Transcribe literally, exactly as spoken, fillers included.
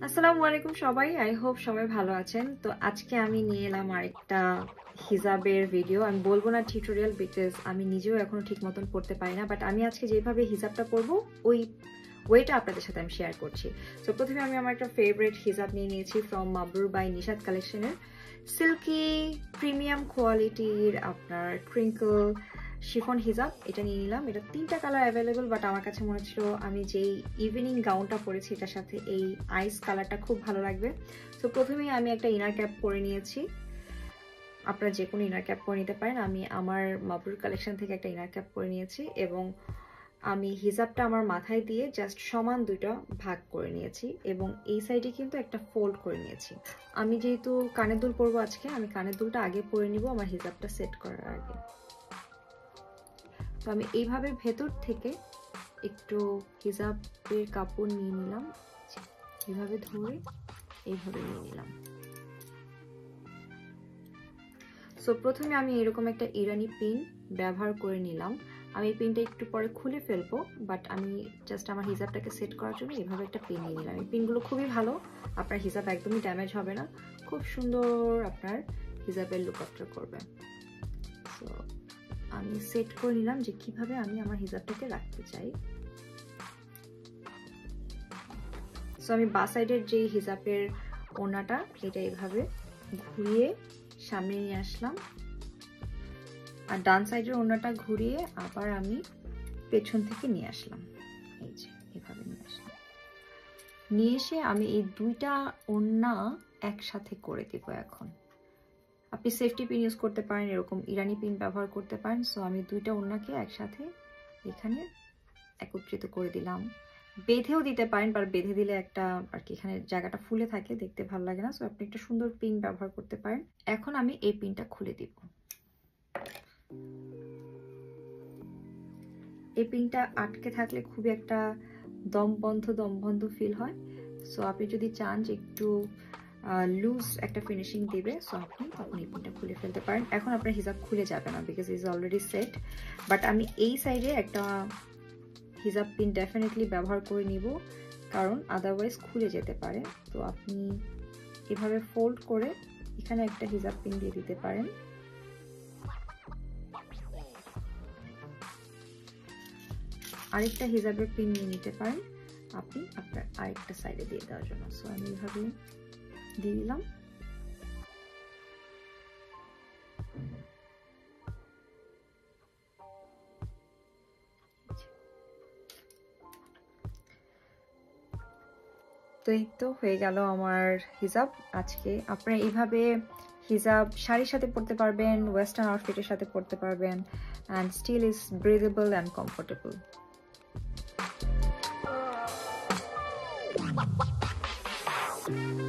আসসালামু আলাইকুম সবাই, আই হোপ সবাই ভালো আছেন। তো আজকে আমি নিয়ে এলাম আরেকটা হিজাবের ভিডিও। আমি বলবো না টিউটোরিয়াল, বিকজ আমি নিজেও এখনো ঠিক মতন পড়তে পারি না, বাট আমি আজকে যেভাবে হিজাবটা পরবো ওই ওয়েটা আপনাদের সাথে আমি শেয়ার করছি। তো প্রথমে আমি আমার একটা ফেভারিট হিজাব নিয়ে নিয়েছি ফ্রম মাবরুর বাই নিশাদ কালেকশনের, সিল্কি প্রিমিয়াম কোয়ালিটির আপনার ক্রিঙ্কল শিফন হিজাব। এটা নিয়ে নিলাম। এটা তিনটা কালার অ্যাভেলেবল, বাট আমার কাছে মনে হচ্ছিল আমি যেই ইভিনিং গাউনটা পরেছি এটার সাথে এই আইস কালারটা খুব ভালো লাগবে। তো প্রথমেই আমি একটা ইনার ক্যাপ পরে নিয়েছি। আপনারা যে কোনো ইনার ক্যাপ পরে নিতে পারেন। আমি আমার মাবরুর কালেকশন থেকে একটা ইনার ক্যাপ পরে নিয়েছি এবং আমি হিজাবটা আমার মাথায় দিয়ে জাস্ট সমান দুইটা ভাগ করে নিয়েছি এবং এই সাইডে কিন্তু একটা ফোল্ড করে নিয়েছি। আমি যেহেতু কানের দুল পরবো আজকে, আমি কানের দুলটা আগে পরে নিব আমার হিজাবটা সেট করার আগে। তো আমি এইভাবে ভেতর থেকে একটু হিজাবের কাপড় নিয়ে নিলাম, এইভাবে ধরে এইভাবে নিয়ে নিলাম। সো প্রথমে আমি এরকম একটা ইরানি পিন ব্যবহার করে নিলাম। আমি এই পিনটা একটু পরে খুলে ফেলবো, বাট আমি জাস্ট আমার হিজাবটাকে সেট করার জন্য এইভাবে একটা পিন নিয়ে নিলাম। এই পিনগুলো খুবই ভালো, আপনার হিজাব একদমই ড্যামেজ হবে না, খুব সুন্দর আপনার হিজাবের লুক আপটা করবে। সো আমি সেট করে নিলাম যে কিভাবে আমি আমার হিজাবটাকে রাখতে চাই। সো আমি বা সাইডের যে হিজাবের ওড়নাটা এটা এইভাবে ঘুরিয়ে সামনে নিয়ে আসলাম, আর ডান সাইডের ওড়নাটা ঘুরিয়ে আবার আমি পেছন থেকে নিয়ে আসলাম। এই যে এভাবে নিয়ে আসলাম। নিয়ে এসে আমি এই দুইটা ওড়না একসাথে করে দেব। এখন আপনি সেফটি পিন ইউজ করতে পারেন, এরকম ইরানি পিন ব্যবহার করতে পারেন। সো আমি দুইটা ওড়নাকে একসাথে এখানে একত্রিত করে দিলাম। বেঁধেও দিতে পারেন, বা বেঁধে দিলে একটা আর কি এখানে জায়গাটা ফুলে থাকে, দেখতে ভালো লাগে না। সো আপনি একটা সুন্দর পিন ব্যবহার করতে পারেন। এখন আমি এই পিনটা খুলে দিব। এই পিনটা আটকে থাকলে খুবই একটা দম বন্ধ দম বন্ধ ফিল হয়। সো আপনি যদি চান যে একটু লুজ একটা ফিনিশিং দিবে, সো আপনি তখন এই পিনটা খুলে ফেলতে পারেন। এখন আপনার হিজাব খুলে যাবে না, because is already set. But আমি এই সাইডে একটা হিজাব পিন ডেফিনেটলি ব্যবহার করে নিব, কারণ আদারওয়াইজ খুলে যেতে পারে। তো আপনি এভাবে ফোল্ড করে এখানে একটা হিজাব পিন দিয়ে দিতে পারেন। আরেকটা হিজাবের পিন নিয়ে নিতে পারেন আপনি আপনার আরেকটা সাইডে দিয়ে দেওয়ার জন্য। সো আমি এইভাবে দিয়ে দিলাম। তো এই তো হয়ে গেল আমার হিজাব আজকে। আপনারা এইভাবে হিজাব শাড়ির সাথে পরতে পারবেন, ওয়েস্টার্ন আউটফিটের সাথে পরতে পারবেন, and still is breathable and comfortable.